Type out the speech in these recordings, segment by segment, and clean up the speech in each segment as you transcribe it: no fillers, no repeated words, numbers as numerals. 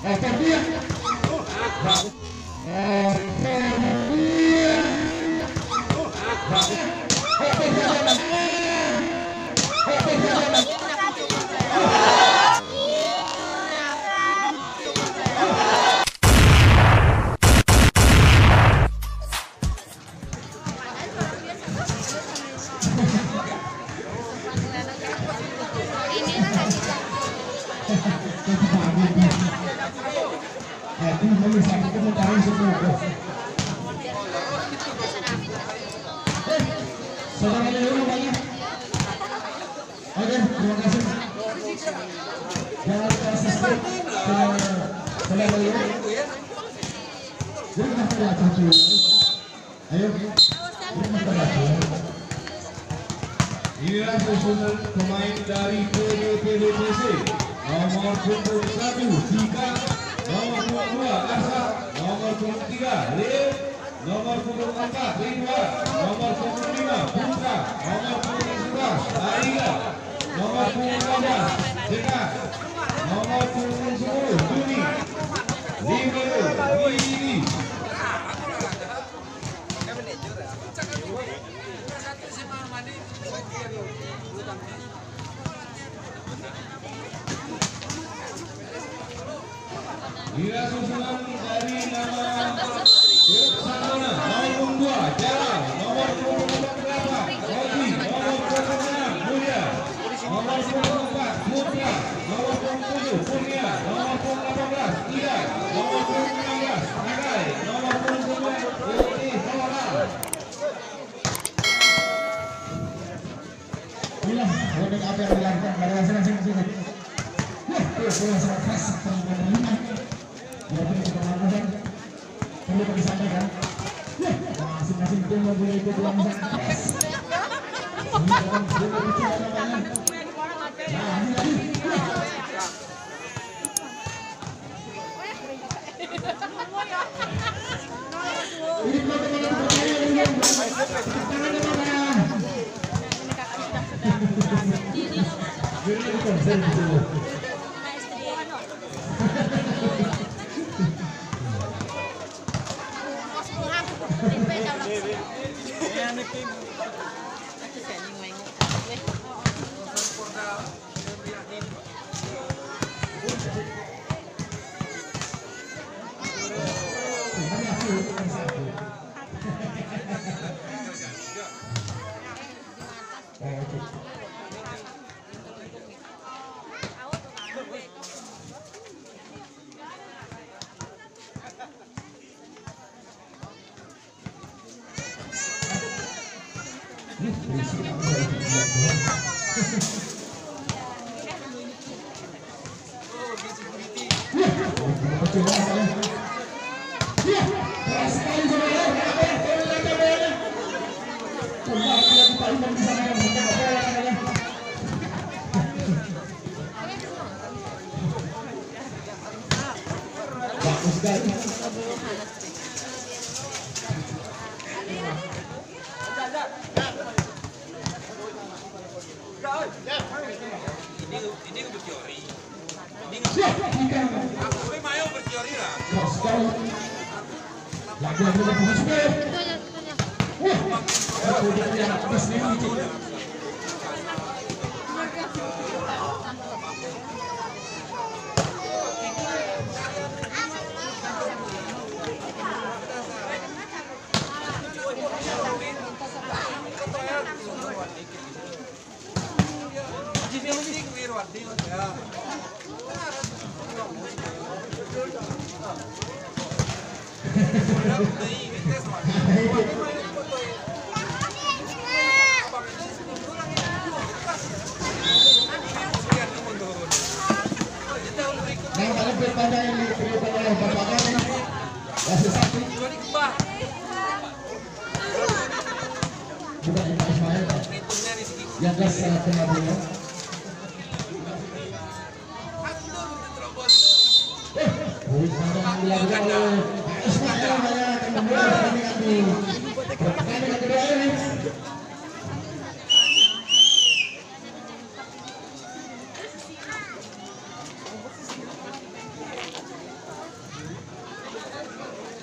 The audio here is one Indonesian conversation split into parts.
Inilah susunan pemain dari PDPC nomor 21 Tika, nomor 22 Asa, nomor 23 Lil, nomor 24 Ridwan, nomor 25 Putra, nomor 11 Aiga, nomor 15 Jeka, nomor 10 Juni, Libero Widi. Inilah susunan dari nama Santona, nomor 2 Jalan, nomor 28 Rodi, nomor 26 Mulia, nomor 24 Putra, nomor 27 Kurnia, nomor 18 Ida, nomor 16 Nagai, nomor 29 Yoni Hawala. Inilah produk apa yang dilakukan pada masing-masing sini. Bola sangat keras teman-teman. Perlu disampaikan, masing-masing tim mempunyai tujuan yang keras. Ini untuk teori. Ini aku mau berteori lah.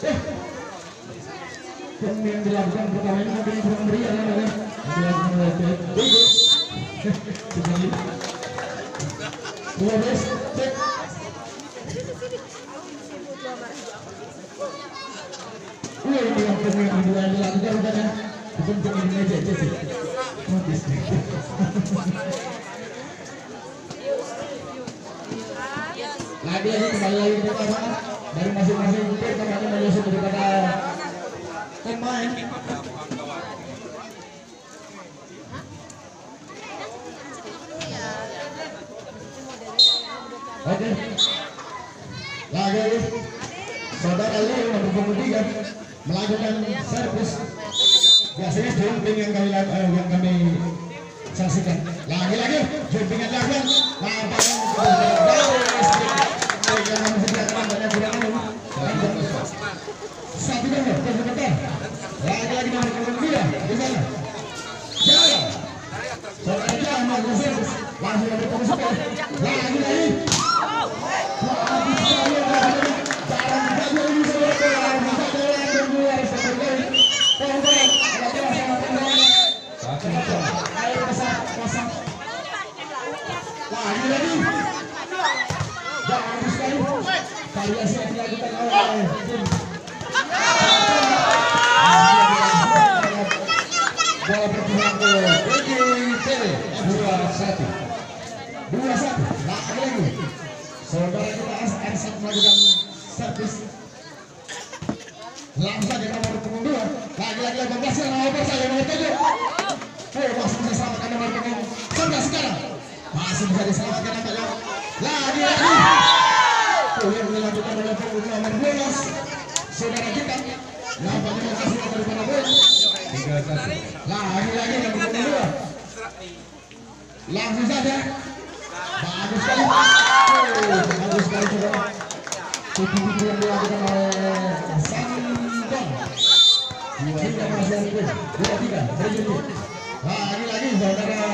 yang dilakukan pertama ini mungkin kurang meriah namanya. Dilakukan oleh Diego. Kembali. 12 cek. Ini yang kedua dilakukan bukan bukan ini aja sih. Lagi kembali lagi ke pertama dari masing-masing tim kembali menyusun daripada pemain. Oke, lagi saudara Leo nomor 23 melakukan servis. Biasanya jumping yang kami saksikan. Lagi-lagi jumping yang dilakukan. Satu nomor, lagi-lagi nomor 2 di sana. Jalan. Saudara Jalan melakukan servis. Langsung nomor 1. Lagi-lagi. Variasi yang dilakukan oleh tim bola berpulang ke PGTV 2-1 lagi saudara kita Ersat melakukan servis langsung saja nomor punggung 2 lagi-lagi 18 yang nomor saya nomor 7 masih bisa selamatkan nomor punggung 11 sekarang masih bisa diselamatkan nampaknya lagi-lagi yang dilakukan oleh punggung nomor 12 saudara kita nampaknya masih dari para bola 3-1 lagi-lagi nomor punggung 2 langsung saja bagus sekali bagus sekali saudara tipu-tipu yang dilakukan oleh Sandon 2-3 berjumlah lagi-lagi saudara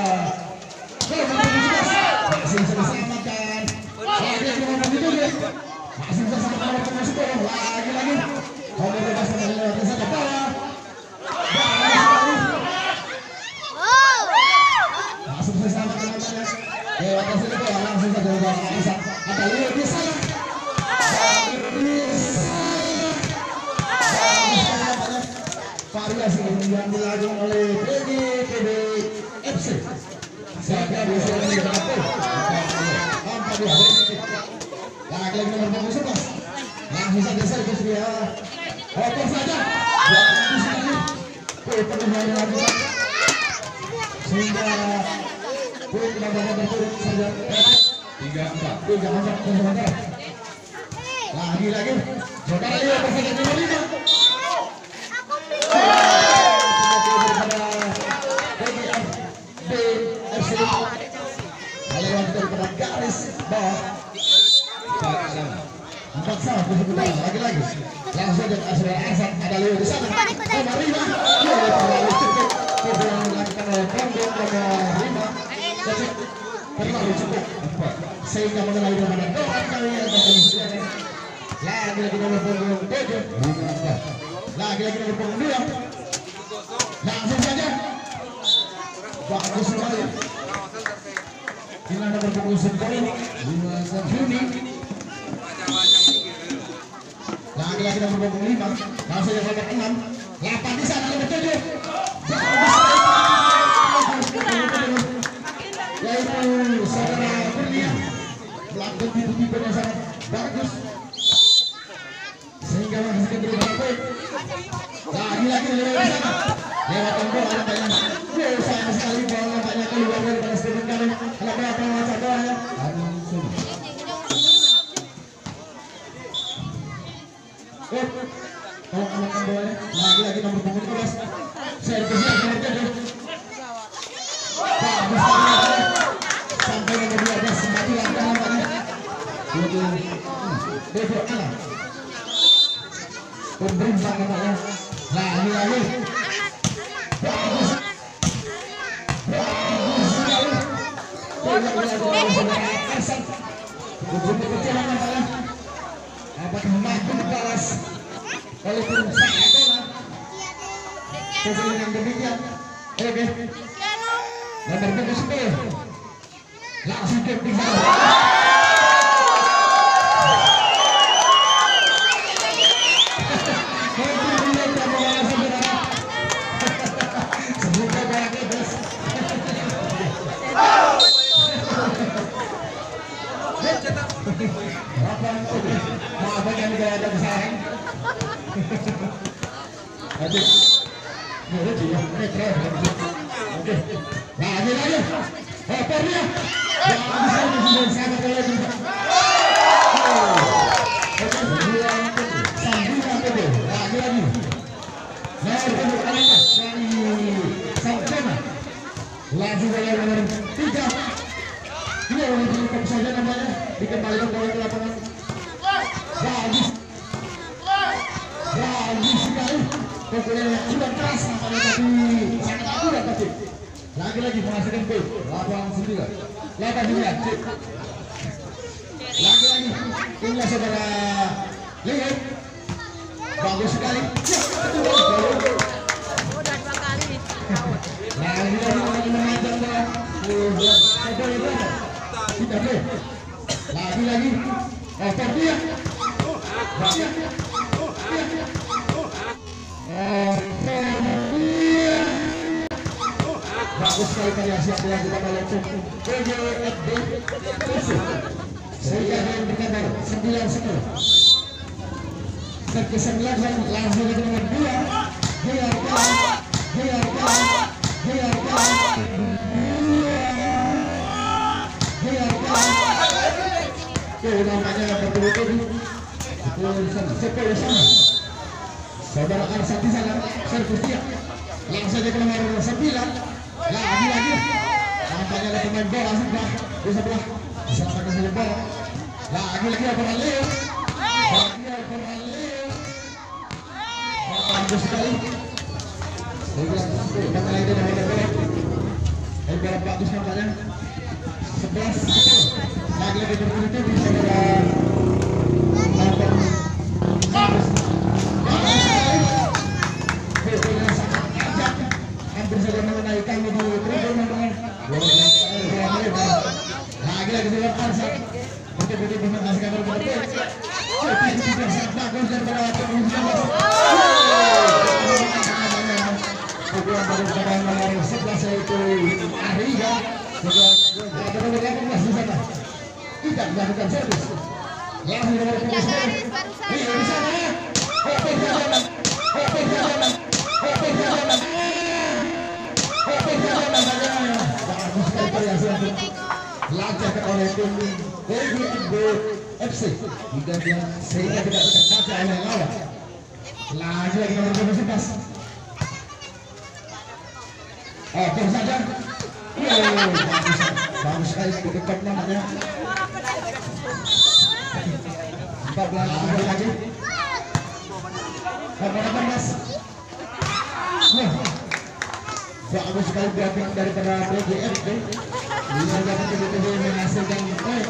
masih bisa diselamatkan lagi-lagi nomor 7 masih bisa sama nomor 10 lagi-lagi nomor 12 melewati saja bawah masih bisa diselamatkan namanya lewat sini bawah langsung saja bisa ada Leo di sana variasi yang dilakukan oleh PGTV FC siapa bisa mencapai lagi nomor 11 langsung saja servis dia oper saja penuh dilakukan sehingga poin tidak dapat berturut saja 3-4 lagi-lagi saudara Leo bersama nomor 5 melewati daripada garis bawah 4-1 lagi-lagi langsung saja saudara Ersat ada Leo di sana nomor 5 terlalu cukup yang dilakukan oleh punggung nomor 5 terlalu cukup sehingga mengenai daripada doa kali yang disediakan lagi-lagi nomor punggung 7 lagi-lagi nomor punggung 2 langsung saja bagus sekali dengan nomor punggung 10 Juni lagi-lagi nomor punggung 5 langsung saja nomor 6 8 di sana nomor 7 yaitu saudara Kurnia melakukan tipu-tipu yang sangat bagus sehingga menghasilkan beberapa poin lagi-lagi lewat di sana lewat bola nampaknya sayang sekali bola nampaknya keluar dari stadion kami ada berapa masa bolanya tolong amankan bolanya lagi-lagi nomor punggung 12 servisnya nomor 7 bagus sampai nomor 12 kembali langkah nampaknya Dedo Alam pemerintah nampaknya lagi-lagi bagus sekali saudara Ersat ujung kecil nampaknya apakah mampu balas oleh tim Sakola. Sesuai dengan demikian, oke. Nomor 10 langsung ke tinggal. Maaf yang tidak ada kesalahan. Oke. Oke. Lagi. Opernya. Laju nomor 3. Dia untuk saja namanya dikembalikan bola ke lapangan. Bagus sekali. Pukulan yang sudah keras nampaknya tapi sangat akurat tapi lagi-lagi menghasilkan gol. 8-9. Lagi-lagi inilah saudara Leo. Bagus sekali. Lagi-lagi dia bagus sekali variasi yang dilakukan oleh PJFD sehingga yang berkabar 9-10 ke-9 langsung ke nomor 2 namanya betul-betul sepuluh sama saudara Arsat di sana servis dia langsung saja ke nomor 9 lagi nampaknya ada pemain bola sudah di sebelah diselamatkan oleh bola lagi operan Leo bagus sekali kembali dari bola bola bagus nampaknya 11 lagi betul-betul di saudara hampir saja menaikkan di tribun lagi di luar Arsat betul-betul menghasilkan gol betul sangat bagus dan berlaku pukulan dari pemain nomor 11 yaitu Ariga juga nomor 18 di sana tidak melakukan servis langsung nomor 10 di sana lancarkan oleh tim FC sehingga tidak terbaca oleh lawan. Lagi nomor 11. Oke saja. Bagus sekali dekat namanya. 14 lagi. Nomor 18. Bagus sekali grafiknya daripada PJFD. Bisa dapat betul-betul menghasilkan poin.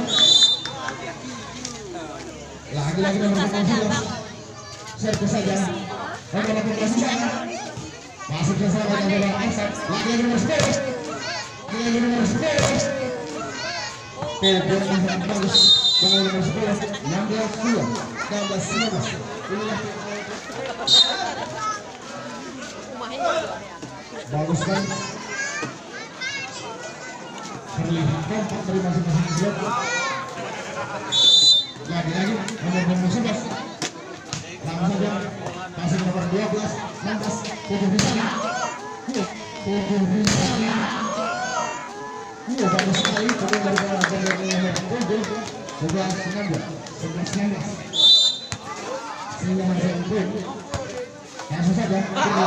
Lagi nomor 19. Servis saja. Nomor 18 di sana. Masuk ke sana dengan Arsat. Lagi nomor 10. Lagi nomor 10. Poin sangat bagus. Dengan nomor 10. 16-2. 16-19. Inilah bagus kan terlihat kompak dari masing-masing klub. Lagi nomor 11 langsung saja pasang nomor 12 lantas tujuh di sana bagus sekali turun dari bawah dari nomor 11-19 sehingga masih unggul langsung saja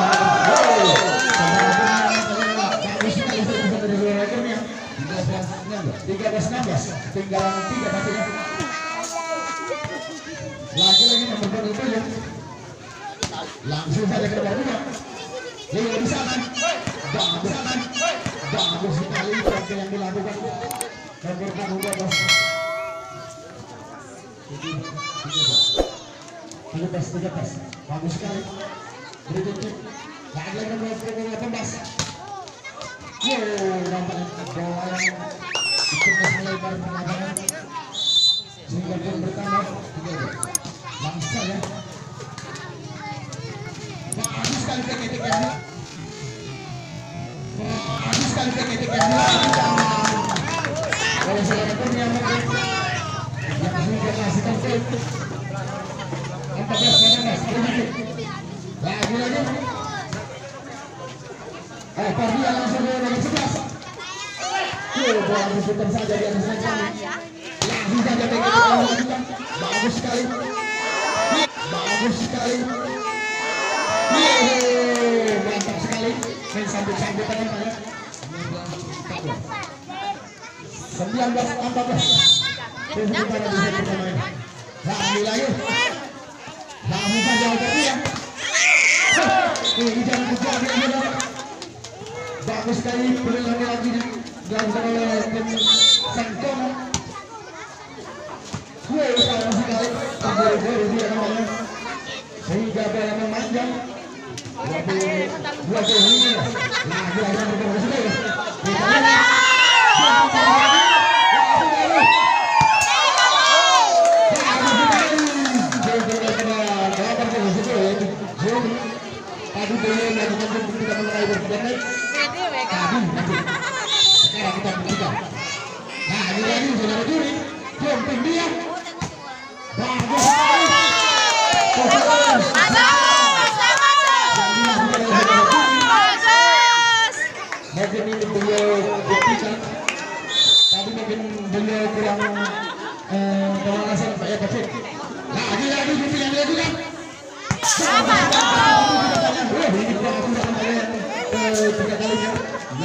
bagus sekali dari dua rekornya 13-16 tinggal 3 pastinya lagi nomor 27 langsung saja ke nomor 2 Leo di sana bagus sekali tackle yang dilakukan nomor 12 13. Bagus sekali. Berikutnya lagi nomor 18. Nampaknya bola yang dikemas lebar lapangan sehingga gol bertambah 3. Langsung ya. Bagus sekali ketiknya. Bagus sekali ketiknya. Kalau saudara punya mungkin yang sudah kasihkan gol 14. Lagi. Pardia langsung ke nomor 11. Bola diputar saja di atas kami. Langsung saja pegang. Bagus sekali. Bagus sekali. Mantap sekali. Main sambut-sambut teman-teman. 19-14. Lagi. Langsung saja Pardia. Ini jangan terjadi. Bagus sekali penilaian lagi dilakukan oleh tim Sangkona. Sayang sekali terburu-buru dia namanya sehingga bola memanjang 22 lagi bergabung sekali. Tadi beliau melakukan tidak meraih berpendek. Sekarang kita buktikan. Nah ini lagi saudara juri, jumping dia. Bagus sekali. Mungkin ini beliau buktikan. Tadi mungkin beliau kurang pemanasan Pak Yakofik. Nah ini lagi jumping yang dia juga. Ini kurang tiga kalinya. 16-22.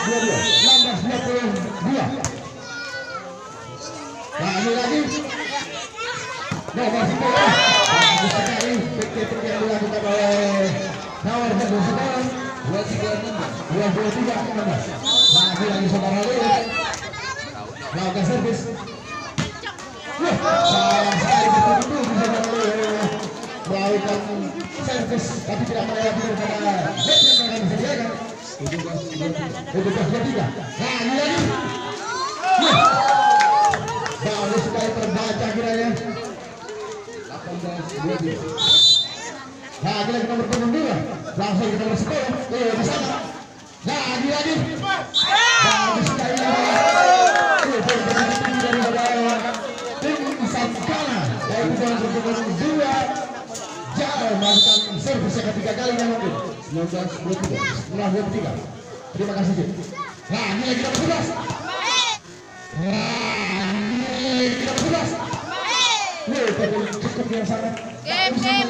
Nah ini lagi nomor 10. Bagus sekali pikir yang dilakukan oleh nomor 11 23-16. Nah ini lagi saudara lihat lakukan servis. Sayang sekali betul-betul bisa melakukan servis tapi tidak melewati daripada net yang akan disediakan. 17-23. Nah ini lagi. Bagus sekali terbaca kiranya. 18-23. Nah ini lagi nomor 22. Langsung ke nomor 10. Di sana. Nah ini lagi. Bagus sekali. Tim Sangkana yaitu dengan berjumlah 2 jauh melakukan servis yang ketiga kalinya mungkin. 19-23. Terima kasih. Nah ini lagi nomor 11. Cukup yang sangat. Game.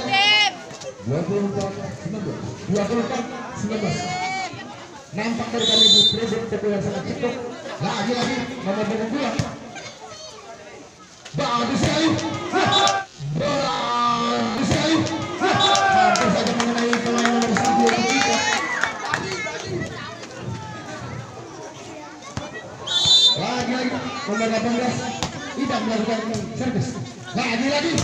24-19. Nampak dari kami di present tempo yang sangat cukup. Lagi nomor 22. Bagus sekali. Bagus sekali. Hampir saja mengenai pemain nomor 1. Lagi nomor 18 tidak melakukan servis. Lagi.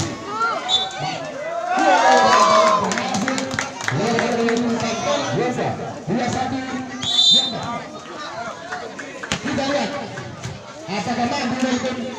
Kita lihat apakah mampu dari